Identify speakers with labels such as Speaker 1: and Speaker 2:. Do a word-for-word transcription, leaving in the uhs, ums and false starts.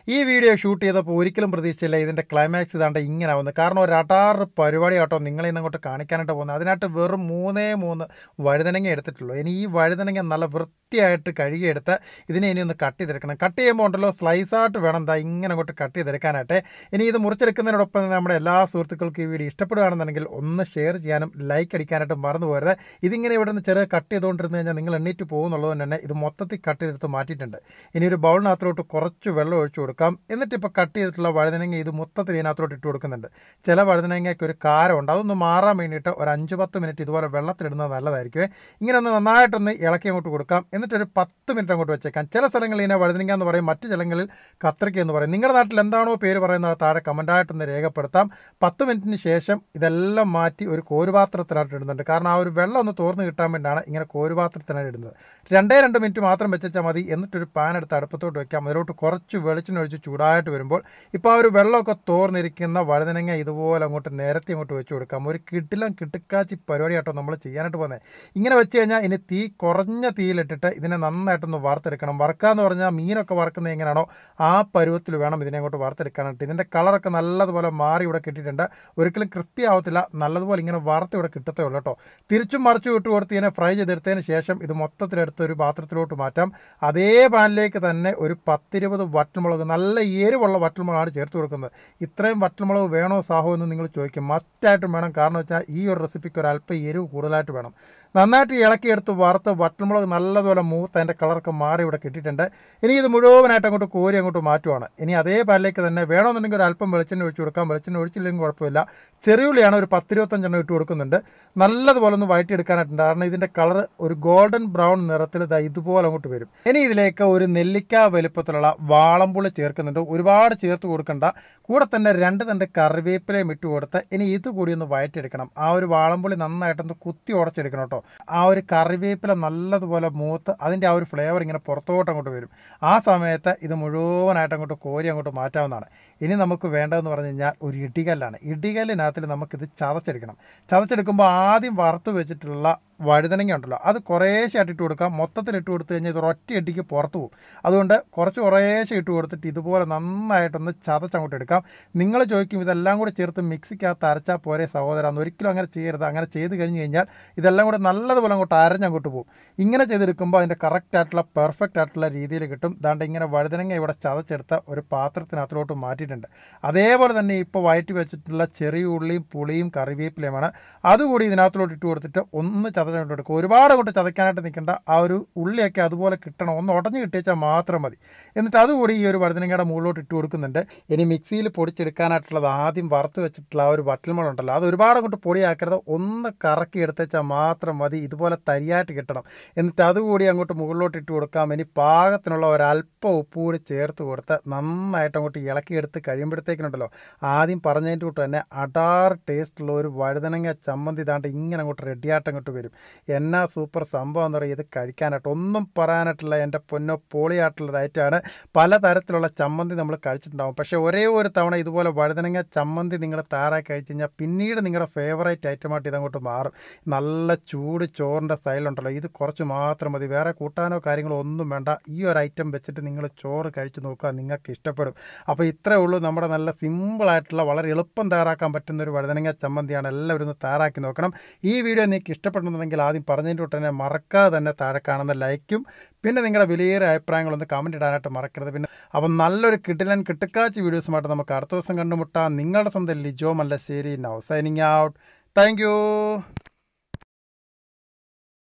Speaker 1: ഈ video shoot ചെയ്തപ്പോൾ ഒരിക്കലും പ്രതീക്ഷിച്ചില്ല ഇതിൻ്റെ ക്ലൈമാക്സ് ഇതാണ്ട് ഇങ്ങനെ ആവുന്നത്. കാരണം ഒരു അടാറ് പരിപാടി കേട്ടോ നിങ്ങളെ ഇന്നങ്ങോട്ട് കാണിക്കാനായിട്ട് പോകുന്നത്. അതിനായിട്ട് വെറും മൂന്നേ മൂന്ന് വഴുതനങ്ങ എടുത്തിട്ടുള്ളൂ. ഇനി ഈ വഴുതനങ്ങ നല്ല വൃത്തിയായിട്ട് കഴുകിയെടുത്ത് ഇതിനെ ഇനി ഒന്ന് കട്ട് ചെയ്തെടുക്കണം. കട്ട് ചെയ്യുമ്പോൾ ഉണ്ടല്ലോ സ്ലൈസായിട്ട് വേണം എന്താ ഇങ്ങനെ അങ്ങോട്ട് കട്ട് ചെയ്തെടുക്കാനായിട്ട്. ഇനി ഇത് മുറിച്ചെടുക്കുന്നതിനോടൊപ്പം തന്നെ നമ്മുടെ എല്ലാ സുഹൃത്തുക്കൾക്കും ഈ വീഡിയോ ഇഷ്ടപ്പെടുകയാണെന്നുണ്ടെങ്കിൽ ഒന്ന് ഷെയർ ചെയ്യാനും ലൈക്ക് അടിക്കാനായിട്ട് മറന്നു പോകരുത്. ഇതിങ്ങനെ ഇവിടെ നിന്ന് ചെറിയ കട്ട് ചെയ്തുകൊണ്ടിരുന്ന് കഴിഞ്ഞാൽ നിങ്ങൾ എണ്ണീറ്റ് പോകുന്നുള്ളത് തന്നെ ഇത് മൊത്തത്തിൽ കട്ട് ചെയ്തെടുത്ത് മാറ്റിയിട്ടുണ്ട്. ഇനി ഒരു ബൗളിനകത്തോട്ട് കുറച്ച് വെള്ളം ഒഴിച്ചു കൊടുക്കാം. എന്നിട്ട് ഇപ്പോൾ കട്ട് ചെയ്തിട്ടുള്ള വഴുതനങ്ങ ഇത് മൊത്തത്തിൽ ഇതിനകത്തോട്ട് ഇട്ട് കൊടുക്കുന്നുണ്ട്. ചില വഴുതനങ്ങയ്ക്ക് ഒരു കാരമുണ്ട്, അതൊന്ന് മാറാൻ വേണ്ടിയിട്ട് ഒരു അഞ്ച് പത്ത് മിനിറ്റ് ഇതുപോലെ വെള്ളത്തിലിടുന്നത് നല്ലതായിരിക്കും. ഇങ്ങനെ ഒന്ന് നന്നായിട്ടൊന്ന് ഇളക്കി അങ്ങോട്ട് കൊടുക്കാം. എന്നിട്ടൊരു പത്ത് മിനിറ്റ് അങ്ങോട്ട് വെച്ചേക്കാം. ചില സ്ഥലങ്ങളിൽ ഇതിനെ വഴുതനങ്ങ എന്ന് പറയും, മറ്റു സ്ഥലങ്ങളിൽ കത്രിക്ക എന്ന് പറയും. നിങ്ങളുടെ നാട്ടിൽ എന്താണോ പേര് പറയുന്നത് താഴെ കമൻറ്റായിട്ടൊന്ന് രേഖപ്പെടുത്താം. പത്ത് മിനിറ്റിന് ശേഷം ഇതെല്ലാം മാറ്റി ഒരു കോരുപാത്രത്തിനായിട്ട് ഇടുന്നുണ്ട്. കാരണം ആ ഒരു വെള്ളം ഒന്ന് തോർന്ന് കിട്ടാൻ വേണ്ടിയാണ് ഇങ്ങനെ കോരുപാത്രത്തിനായിട്ട് ഇടുന്നത്. രണ്ടേ രണ്ട് മിനിറ്റ് മാത്രം വെച്ചാൽ മതി. എന്നിട്ടൊരു പാൻ എടുത്ത് അടുപ്പത്തോട്ട് വയ്ക്കാം. അതിലോട്ട് കുറച്ച് വെളിച്ചെണ്ണ ഒഴിച്ച് ചൂടായിട്ട് വരുമ്പോൾ ഇപ്പോൾ ആ ഒരു വെള്ളമൊക്കെ തോർന്നിരിക്കുന്ന വഴുതനങ്ങ ഇതുപോലെ അങ്ങോട്ട് നേരത്തെ അങ്ങോട്ട് വെച്ച് കൊടുക്കാം. ഒരു കിട്ടിലും കിട്ടുക്കാച്ചി പരിപാടിയായിട്ടോ നമ്മൾ ചെയ്യാനായിട്ട് പോകുന്നത്. ഇങ്ങനെ വെച്ച് കഴിഞ്ഞാൽ ഇനി തീ കുറഞ്ഞ തീയിലിട്ടിട്ട് ഇതിനെ നന്നായിട്ടൊന്ന് വറുത്തെടുക്കണം. വറുക്കാന്ന് പറഞ്ഞാൽ മീനൊക്കെ വറുക്കുന്നത് എങ്ങനെയാണോ ആ പരുവത്തിൽ വേണം ഇതിനെ അങ്ങോട്ട് വറുത്തെടുക്കാനായിട്ട്. ഇതിൻ്റെ കളറൊക്കെ നല്ലതുപോലെ മാറി ഇവിടെ കിട്ടിയിട്ടുണ്ട്. ഒരിക്കലും ക്രിസ്പി ആവത്തില്ല, നല്ലതുപോലെ ഇങ്ങനെ വറുത്ത് ഇവിടെ കിട്ടത്തേ ഉള്ളൂ കേട്ടോ. തിരിച്ചും മറിച്ചും ഇട്ട് കൊടുത്ത് ഇതിനെ ഫ്രൈ ചെയ്തെടുത്തതിന് ശേഷം ഇത് മൊത്തത്തിലെടുത്ത് ഒരു പാത്രത്തിലോട്ട് മാറ്റാം. അതേ പാനിലേക്ക് തന്നെ ഒരു പത്തിരുപത് വറ്റൽമുളക്, നല്ല എരിവുള്ള വറ്റൽമുളകാണ് ചേർത്ത് കൊടുക്കുന്നത്. ഇത്രയും വറ്റൽമുളക് വേണോ സാഹോ എന്ന് നിങ്ങൾ ചോദിക്കും. മസ്റ്റായിട്ടും വേണം. കാരണം വെച്ചാൽ ഈ ഒരു റെസിപ്പിക്ക് ഒരു അല്പം എരിവ് കൂടുതലായിട്ട് വേണം. നന്നായിട്ട് ഇളക്കിയെടുത്ത് വറുത്ത് വറ്റൽമുളക് നല്ലതുപോലെ മൂത്ത് അതിൻ്റെ കളറൊക്കെ മാറി ഇവിടെ കിട്ടിയിട്ടുണ്ട്. ഇനി ഇത് മുഴുവനായിട്ട് അങ്ങോട്ട് കോരി അങ്ങോട്ട് മാറ്റുവാണ്. ഇനി അതേ പാനിലേക്ക് തന്നെ വേണമെന്നുണ്ടെങ്കിൽ ഒരു അല്പം വെളിച്ചെണ്ണ ഒഴിച്ച് കൊടുക്കാം. വെളിച്ചെണ്ണ ഒഴിച്ചില്ലെങ്കിൽ കുഴപ്പമില്ല. ചെറിയുള്ളിയാണ് ഒരു പത്തിരുപത്തഞ്ചെണ്ണം ഇട്ട് കൊടുക്കുന്നുണ്ട്. നല്ലതുപോലെ ഒന്ന് വഴറ്റിയെടുക്കാനായിട്ടുണ്ട്. കാരണം ഇതിൻ്റെ കളർ ഒരു ഗോൾഡൻ ബ്രൗൺ നിറത്തിൽ ഇതാ ഇതുപോലെ അങ്ങോട്ട് വരും. ഇനി ഇതിലേക്ക് ഒരു നെല്ലിക്ക വലുപ്പത്തിലുള്ള വാളംപുളി ചേർക്കുന്നുണ്ട്. ഒരുപാട് ചേർത്ത് കൊടുക്കണ്ട. കൂടെ തന്നെ രണ്ട് തണ്ട് കറിവേപ്പിലയും ഇട്ട് കൊടുത്ത് ഇനി ഇത് കൂടി ഒന്ന് വഴറ്റിയെടുക്കണം. ആ ഒരു വാളംപുളി നന്നായിട്ടൊന്ന് കുത്തി ഉടച്ചെടുക്കണം കേട്ടോ. ആ ഒരു കറിവേപ്പില നല്ലതുപോലെ മൂത്ത് അതിൻ്റെ ആ ഒരു ഫ്ലേവർ ഇങ്ങനെ പുറത്തോട്ട് അങ്ങോട്ട് വരും. ആ സമയത്ത് ഇത് മുഴുവനായിട്ട് അങ്ങോട്ട് കോരി അങ്ങോട്ട് മാറ്റാവുന്നതാണ്. ഇനി നമുക്ക് വേണ്ടതെന്ന് പറഞ്ഞു കഴിഞ്ഞാൽ ഒരു ഇടികല്ലാണ്. ഇടികല്ലിനകത്തിൽ നമുക്കിത് ചതച്ചെടുക്കണം. ചതച്ചെടുക്കുമ്പോൾ ആദ്യം വറുത്ത് വെച്ചിട്ടുള്ള വഴുതനങ്ങ ഉണ്ടല്ലോ അത് കുറേശ്ശായിട്ട് ഇട്ട് കൊടുക്കാം. മൊത്തത്തിൽ ഇട്ട് കൊടുത്തു കഴിഞ്ഞാൽ ഇത് ഒറ്റ ഇടിക്ക് പുറത്ത് പോകും. അതുകൊണ്ട് കുറച്ച് കുറേശ്ശെ ഇട്ട് കൊടുത്തിട്ട് ഇതുപോലെ നന്നായിട്ടൊന്ന് ചതച്ചങ്ങോട്ട് എടുക്കാം. നിങ്ങൾ ചോദിക്കും ഇതെല്ലാം കൂടെ ചേർത്ത് മിക്സിക്കകത്ത് അരച്ചാൽ പോരെ സഹോദരൻ. ഒരിക്കലും അങ്ങനെ ചെയ്യരുത്. അങ്ങനെ ചെയ്ത് കഴിഞ്ഞ് കഴിഞ്ഞാൽ ഇതെല്ലാം കൂടെ നല്ലതുപോലെ അങ്ങോട്ട് അരഞ്ഞങ്ങോട്ട് പോകും. ഇങ്ങനെ ചെയ്തെടുക്കുമ്പോൾ അതിൻ്റെ കറക്റ്റായിട്ടുള്ള പെർഫെക്റ്റ് ആയിട്ടുള്ള രീതിയിൽ കിട്ടും. ദാണ്ട് ഇങ്ങനെ വഴുതനങ്ങ ഇവിടെ ചതച്ചെടുത്ത ഒരു പാത്രത്തിനകത്തോട്ട് മാറ്റിയിട്ടുണ്ട്. അതേപോലെ തന്നെ ഇപ്പോൾ വയറ്റി വെച്ചിട്ടുള്ള ചെറിയ ഉള്ളിയും പുളിയും കറിവേപ്പിലയുമാണ്. അതുകൂടി ഇതിനകത്തോട്ട് ഇട്ട് കൊടുത്തിട്ട് ഒന്ന് ചത എടുക്കും. ഒരുപാട് അങ്ങോട്ട് ചതയ്ക്കാനായിട്ട് നിൽക്കേണ്ട. ആ ഒരു ഉള്ളിയൊക്കെ അതുപോലെ കിട്ടണം. ഒന്ന് ഉടഞ്ഞ് കിട്ടിയാൽ മാത്രം മതി. എന്നിട്ട് അതുകൂടി ഈ ഒരു വഴുതനങ്ങയുടെ മുകളിലോട്ട് ഇട്ട് കൊടുക്കുന്നുണ്ട്. ഇനി മിക്സിയിൽ പൊടിച്ചെടുക്കാനായിട്ടുള്ളത് ആദ്യം വറുത്ത് വെച്ചിട്ടുള്ള ആ ഒരു വറ്റൽമുളക് ഉണ്ടല്ലോ അത് ഒരുപാട് അങ്ങോട്ട് പൊടിയാക്കരുത്. ഒന്ന് കറക്കി എടുത്തേച്ചാൽ മാത്രം മതി. ഇതുപോലെ തരിയായിട്ട് കിട്ടണം. എന്നിട്ട് അതുകൂടി അങ്ങോട്ട് മുകളിലോട്ട് ഇട്ട് കൊടുക്കാം. ഇനി പാകത്തിനുള്ള ഒരല്പം ഉപ്പ് കൂടി ചേർത്ത് കൊടുത്ത് നന്നായിട്ട് അങ്ങോട്ട് ഇളക്കിയെടുത്ത് കഴിയുമ്പോഴത്തേക്കിനുണ്ടല്ലോ ആദ്യം പറഞ്ഞതിൻ്റെ കൂട്ട് തന്നെ അടാർ ടേസ്റ്റുള്ള ഒരു വഴുതനങ്ങ ചമ്മന്തി ഇതാണ്ട് ഇങ്ങനെ അങ്ങോട്ട് റെഡിയായിട്ട് അങ്ങോട്ട് വരും. എന്നാ സൂപ്പർ സംഭവം എന്ന് പറയുക. ഇത് കഴിക്കാനായിട്ട് ഒന്നും പറയാനായിട്ടുള്ള എൻ്റെ പൊന്നോ പൊളിയായിട്ടുള്ള ഐറ്റമാണ്. പലതരത്തിലുള്ള ചമ്മന്തി നമ്മൾ കഴിച്ചിട്ടുണ്ടാകും. പക്ഷേ ഒരേ ഒരു തവണ ഇതുപോലെ വഴുതനങ്ങ ചമ്മന്തി നിങ്ങൾ തയ്യാറാക്കി കഴിച്ച് കഴിഞ്ഞാൽ പിന്നീട് നിങ്ങളുടെ ഫേവറേറ്റ് ഐറ്റമായിട്ട് ഇതങ്ങോട്ട് മാറും. നല്ല ചൂട് ചോറിൻ്റെ സൈഡിലുണ്ടല്ലോ ഇത് കുറച്ച് മാത്രം മതി. വേറെ കൂട്ടാനോ കാര്യങ്ങളോ ഒന്നും വേണ്ട. ഈ ഒരു ഐറ്റം വെച്ചിട്ട് നിങ്ങൾ ചോറ് കഴിച്ച് നോക്കുക, നിങ്ങൾക്ക് ഇഷ്ടപ്പെടും. അപ്പോൾ ഇത്രയേ ഉള്ളൂ. നമ്മുടെ നല്ല സിമ്പിളായിട്ടുള്ള വളരെ എളുപ്പം തയ്യാറാക്കാൻ പറ്റുന്ന ഒരു വഴുതനങ്ങ ചമ്മന്തിയാണ്. എല്ലാവരും ഒന്ന് തയ്യാറാക്കി നോക്കണം. ഈ വീഡിയോ നിങ്ങൾക്ക് ഇഷ്ടപ്പെടുന്നുണ്ടെങ്കിൽ ആദ്യം പറഞ്ഞതിൻ്റെ തൊട്ട് തന്നെ മറക്കാതെ തന്നെ താഴെ കാണുന്ന ലൈക്കും പിന്നെ നിങ്ങളുടെ വിലയേറിയ അഭിപ്രായങ്ങളൊന്ന് കമൻറ്റ് ഇടാനായിട്ട് മറക്കരുത്. പിന്നെ അപ്പം നല്ലൊരു കിടിലൻ കിട്ടുക്കാച്ചി വീഡിയോസുമായിട്ട് നമുക്ക് അടുത്ത ദിവസം കണ്ടുമുട്ടാം. നിങ്ങളുടെ സ്വന്തം Lijo Mallassery now signing out. Thank U.